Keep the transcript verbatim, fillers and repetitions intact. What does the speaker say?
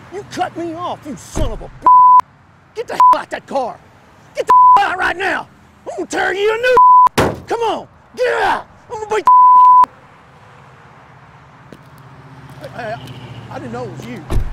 You cut me off, you son of a b****. Get the hell out that car. Get the hell out right now. I'm gonna tear you a new. Come on, get out. I'm gonna beat the. Hey, hey, I didn't know it was you.